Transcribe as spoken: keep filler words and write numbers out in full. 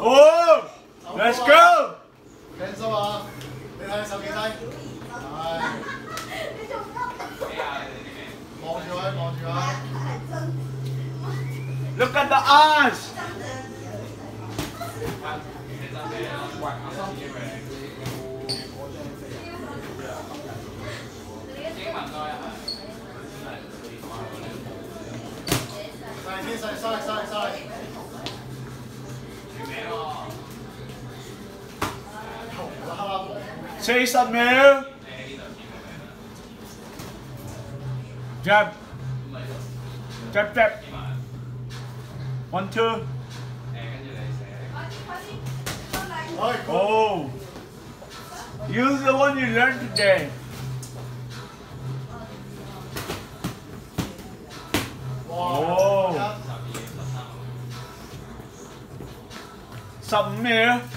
哦 ，Let's go！ 輕鬆啊！你睇手幾低？係。望住佢，望住佢。 Look at the eyes！ 細啲，細細細細。 Chase up mirror. Jab. Jab, jab. One, two. Oh. Use the one you learned today. Oh. Submit.